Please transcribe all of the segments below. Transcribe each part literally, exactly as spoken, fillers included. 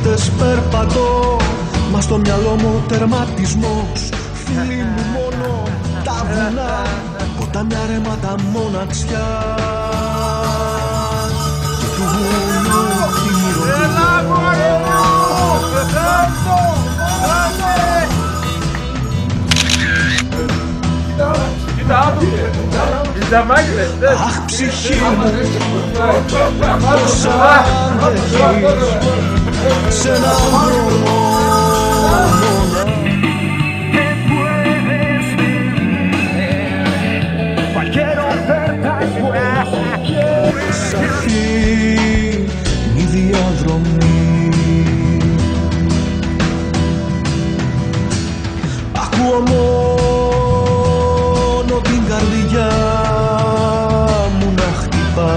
νύχτες περπατώ, μα στο μυαλό μου τερματισμός. Φίλοι μου μόνο τα βουνά, ποτάμια ρέματα μοναξιά. Και του βουνού τη μυρωδιά. Αχ, ψυχή μου, πώς αντέχεις σε έναν δρόμο μόνα. Σ' αφήνει η διαδρομή. Ακούω μόνο την καρδιά μου να χτυπά.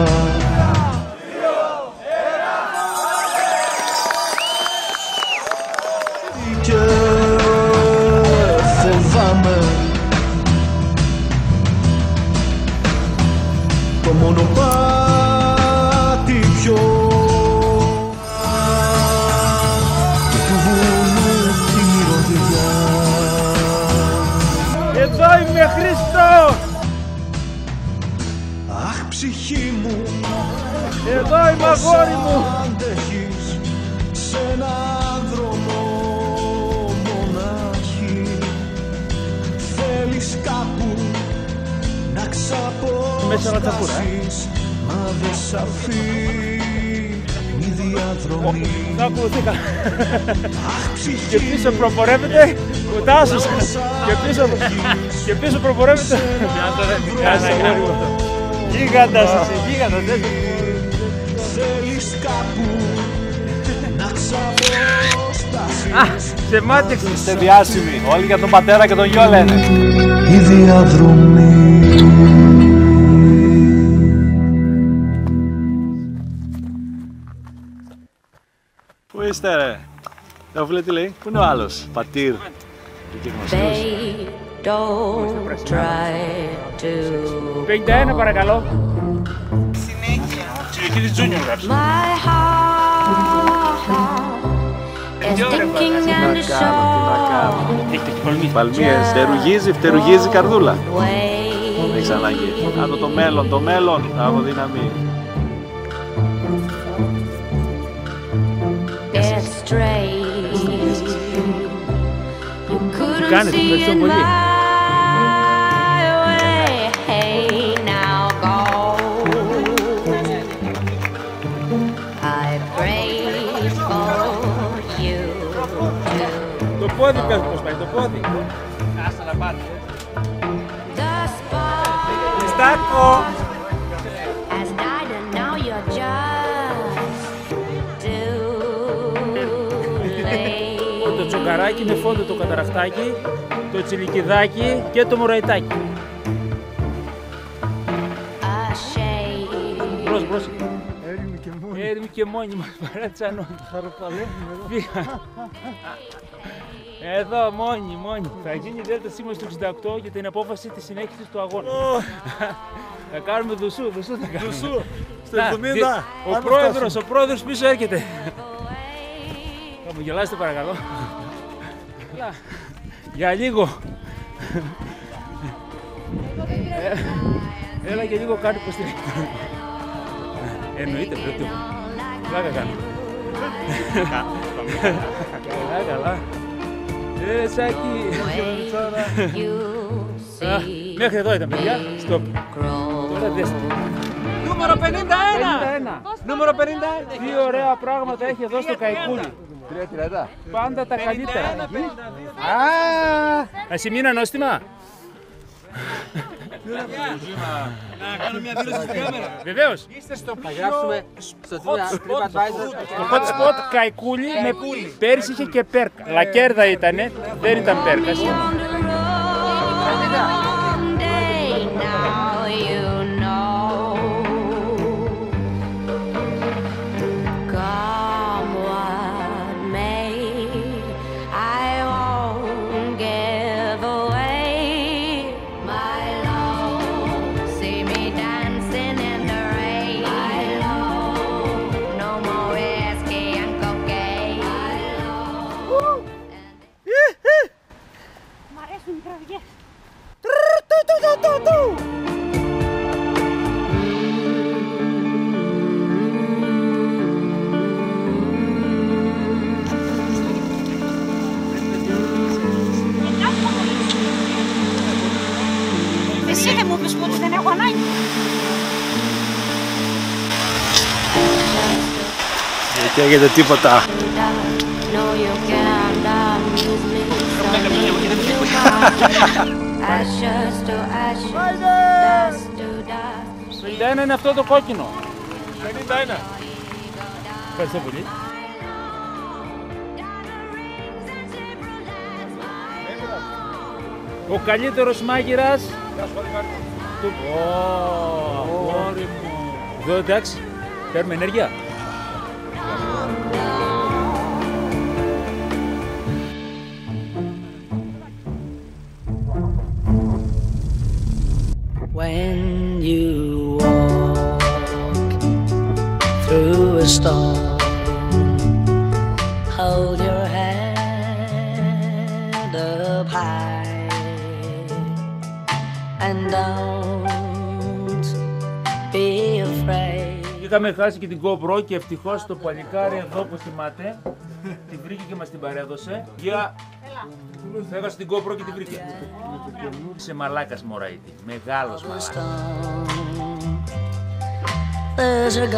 Και φοβάμαι το μονοπάτι πιο και του βουνού τη μυρωδιά. Εδώ είμαι, Χρήστο! Αχ, ψυχή μου, εδώ είμαι, αγόρι μου! αντέχεις σε έναν δρόμο μονάχη. Θέλεις κάπου να ξαποστάσεις, μα δεν σ' αφήνει η διαδρομή. Θα ακολουθήκα. Αχ, ψυχή Και πίσω προπορεύεται ο Τάσος. Και πίσω, και πίσω προπορεύεται. Κάτσε, αγόρι μου. Γίγαντας εσύ, γίγαντας. θέλεις κάπου να ξαποστάσεις. Α, σε μάτιαξε. Είστε διάσημοι. Όλοι για τον πατέρα και τον γιο λένε. Η διαδρομή. Πού είστε ρε? Το φίλε τι λέει? Πού είναι ο άλλος? Πατήρ. πενήντα ένα παρακαλώ. Συνέχεια. Της Junior γράψε. Παλμίες, φτερουγίζει, φτερουγίζει καρδούλα. Έχεις ανάγκη. Άνω το μέλλον, το μέλλον θα αποδυναμεί. Τι κάνετε, ευχαριστώ πολύ. Το πόδι πες πως πάει, το πόδι. Άστα να πάρει. Χριστάκο! Το τσοκαράκι με φόντο το καταραχτάκι, το τσιλικιδάκι και το μωραϊτάκι. Μπρος, μπρος. Έρημοι και μόνοι. Έρημοι και μόνοι μας παρατσανών. Χαροπαλεύουμε εδώ. Εδώ μόνοι, μόνοι. Θα γίνει η Δέλτα Σίμωση του εξήντα οκτώ για την απόφαση της συνέχισης του αγώνα. Θα κάνουμε δουσού, δουσού θα κάνουμε. Δουσού, στο εβδομήντα. Ο πρόεδρος, ο πρόεδρος πίσω έρχεται. Θα μου γελάσετε παρακαλώ. Για λίγο. Έλα και λίγο κάτι πως την έχει. Εννοείται πρέπει. Πλάκα κάνω. Καλά, καλά. Ε, Σάκη. Μέχρι εδώ ήταν παιδιά. Στοπ. Τώρα δέστε. Νούμερο πενήντα ένα! Νούμερο πενήντα ένα! Τι ωραία πράγματα έχει εδώ στο Καϊκούνι. Πάντα τα καλύτερα. Ας μείνω νόστιμα. Να κάνω μια δήλωση στην κάμερα. Βεβαίως. Είστε στο Θα γράψουμε στο TripAdvisor. Το hot spot Καϊκούλι με πέρσι είχε και πέρκα. Λακέρδα ήτανε, δεν ήταν πέρκας. μητραδιές. Εσύ δεν μου πεις ότι δεν έχω ανάγκη. Δεν καίγεται τίποτα. πενήντα ένα είναι αυτό το κόκκινο. πενήντα ένα. Ευχαριστώ πολύ. Ο καλύτερος μάγειρας του... Ω, αγόρι μου. Εδώ εντάξει, παίρνουμε ενέργεια. When you walk through a storm, hold your head up high and don't be afraid. Είχαμε χάσει και την GoPro και ευτυχώς το παλικάρι εδώ που θυμάται την βρήκε και μας την παρέδωσε. Για... Θα έχασε την GoPro και την βρήκε. Είσαι μαλάκας Μωραήτη, μεγάλος μαλάκας. There's a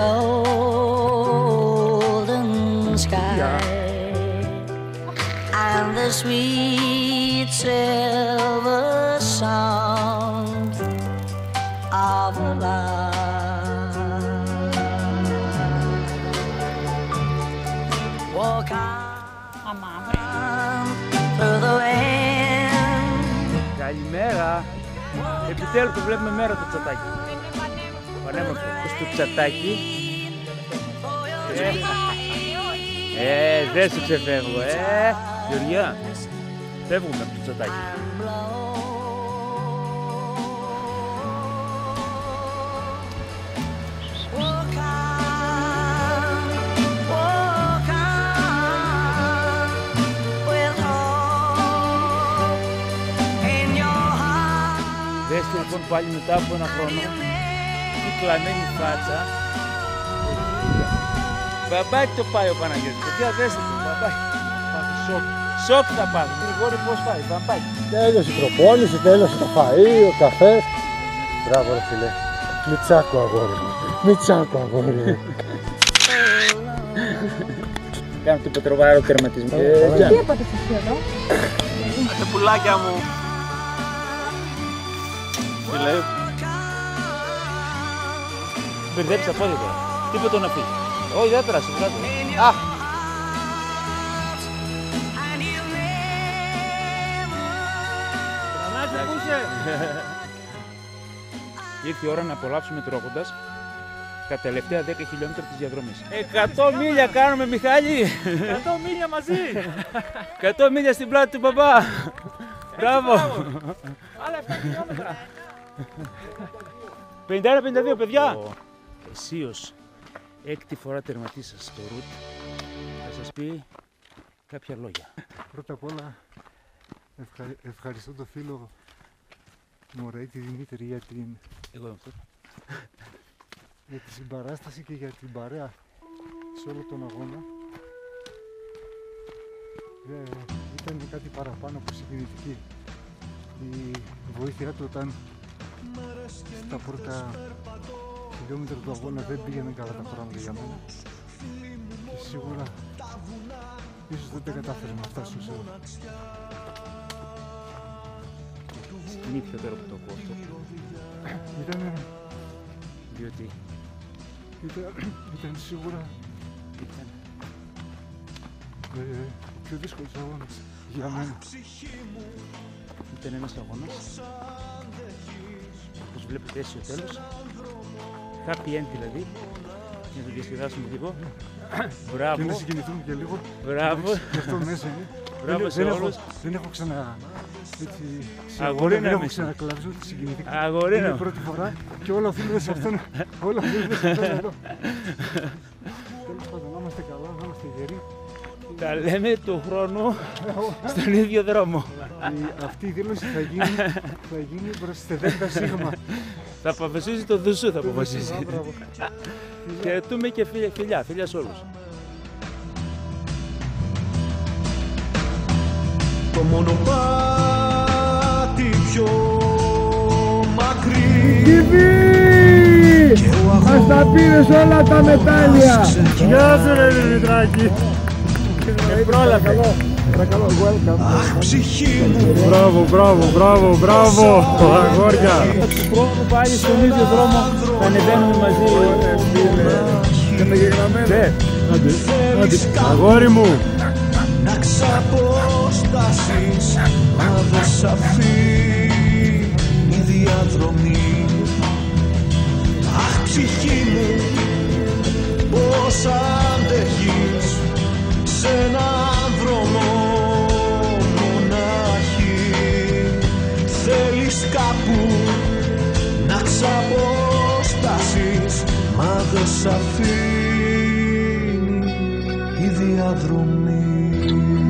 golden sky and the sweet silver sound of love. Walk on through the wind. Καλημέρα. Επιτέλους το βλέπουμε μέρα το τσατάκι. Πανέμορφο. Στο τσατάκι. Ε, ε, δεν σου ξεφεύγω, ε. Γεωργιά, φεύγουμε από το τσατάκι. Δέστε λοιπόν πάλι μετά από ένα χρόνο η κλαμμένη φάτσα. Μπαμπάκι το πάει ο Παναγιώτης, παιδιά δέστε το, μπαμπάκι. Πάθει σοκ. Σοκ θα πάθει, Γρηγόρη πώς πάει, μπαμπάκι. Τέλειωσε η προπόνηση, τέλειωσε το φαΐ, ο καφές. Μπράβο ρε φίλε, Μιτσάκο αγόρι μου, Μιτσάκο αγόρι μου. Κάνω το πετροβάρο τερματισμό. Τι έπατε εσύ εδώ? Τα πουλάκια μου. Τι λέει? Μπερδέψει τα πόδια τώρα. Τίποτα να φύγει. Όχι, δεν πέρασε, δεν πέρασε. Α! Πανάκη, πού είσαι? Ήρθε η ώρα να απολαύσουμε τρώγοντας τα τελευταία δέκα χιλιόμετρα της διαδρομής. Εκατό μίλια κάνουμε, Μιχάλη! Εκατό μίλια μαζί! Εκατό μίλια στην πλάτη του μπαμπά! Μπράβο! Άλλα επτά χιλιόμετρα! πενήντα ένα πενήντα δύο, παιδιά! Εσείως έκτη φορά τερματίσας στο ρουτ θα σας πει κάποια λόγια. Πρώτα απ' όλα ευχα... ευχαριστώ τον φίλο Μωραήτη Δημήτρη για την... Εγώ είμαι αυτό. για τη συμπαράσταση και για την παρέα σε όλο τον αγώνα. Ε, ήταν κάτι παραπάνω από συγκινητική η βοήθειά του όταν στα πρώτα χιλιόμετρα του αγώνα δεν πήγαιναν καλά τα πράγματα για μένα και σίγουρα ίσως δεν τα κατάφερε να φτάσω σε εδώ. Συγκινήθηκα τώρα που το ακούω αυτό. Ήταν, Διότι ήταν, ήταν σίγουρα ήταν ε, ο πιο δύσκολος αγώνας για μένα. Ήταν ένας αγώνας, όπως βλέπετε έτσι ο τέλος, happy end δηλαδή, για να το διασκεδάσουμε λίγο. Μπράβο. Και να συγκινηθούμε και λίγο. Μπράβο. Γι' αυτό μέσα είναι. Μπράβο δεν, σε δεν όλους. Έχω, δεν έχω ξανα... Έτσι, Αγορίνα δεν έχω με. ξανακλάψει, ούτε συγκινηθήκα. Αγορίνα. Είναι η πρώτη φορά και όλα οφείλονται σε αυτόν. Όλα οφείλονται σε αυτόν εδώ. Τέλος πάντων, να είμαστε καλά, να είμαστε γεροί. Τα λέμε του χρόνου στον ίδιο δρόμο. Αυτή η δήλωση θα γίνει, θα γίνει προς τη Δέλτα Σίγμα. Θα αποφασίσει το Δουσού, θα αποφασίσει. Χαιρετούμε και φιλιά, φιλιά, φιλιά σε όλους. Το μονοπάτι πιο μακρύ. Κιβί! Μας τα πήρες όλα τα μετάλλια. Γεια σου ρε Δημητράκη. Ε, πρόλαβε. Παρακαλώ, welcome. Αχ, ψυχή μου. Μπράβο, μπράβο, μπράβο, μπράβο. Αγόρια. Του χρόνου πάλι στον ίδιο δρόμο θα ανεβαίνουμε μαζί. Καταγεγραμμένα. Άντε, άντε. Αγόρι μου. Να ξαποστάσεις, μα δεν σ' αφήνει η διαδρομή. Αχ, ψυχή μου, πώς αντέχεις σε έναν δρόμο μονάχη. Θέλεις κάπου να ξαποστάσεις, μα δεν σ' αφήνει η διαδρομή.